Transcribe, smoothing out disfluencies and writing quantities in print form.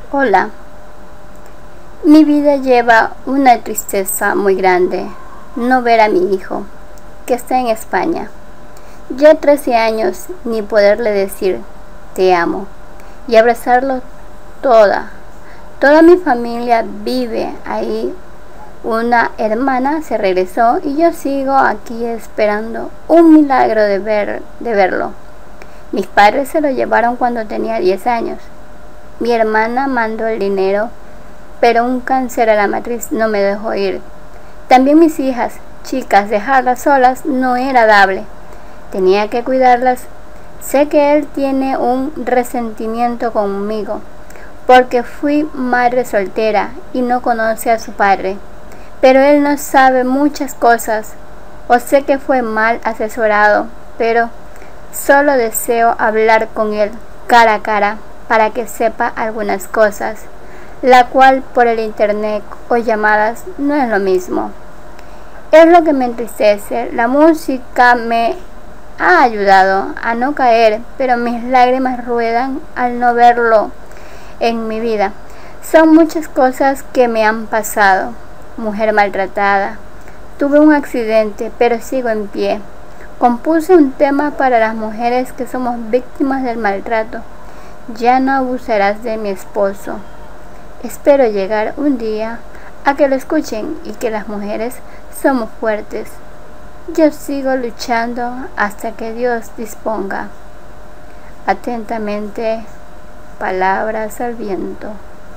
Hola, mi vida lleva una tristeza muy grande, no ver a mi hijo, que está en España. Ya 13 años ni poderle decir te amo y abrazarlo toda. Toda mi familia vive ahí. Una hermana se regresó y yo sigo aquí esperando un milagro de verlo. Mis padres se lo llevaron cuando tenía 10 años. Mi hermana mandó el dinero, pero un cáncer a la matriz no me dejó ir. También mis hijas, chicas, dejarlas solas no era dable. Tenía que cuidarlas. Sé que él tiene un resentimiento conmigo, porque fui madre soltera y no conoce a su padre. Pero él no sabe muchas cosas, o sé que fue mal asesorado, pero solo deseo hablar con él cara a cara para que sepa algunas cosas, la cual por el internet o llamadas no es lo mismo. Es lo que me entristece. La música me ha ayudado a no caer, pero mis lágrimas ruedan al no verlo en mi vida. Son muchas cosas que me han pasado. Mujer maltratada. Tuve un accidente, pero sigo en pie. Compuse un tema para las mujeres que somos víctimas del maltrato. Ya no abusarás de mi esposo. Espero llegar un día a que lo escuchen y que las mujeres somos fuertes. Yo sigo luchando hasta que Dios disponga. Atentamente, Palabras al Viento.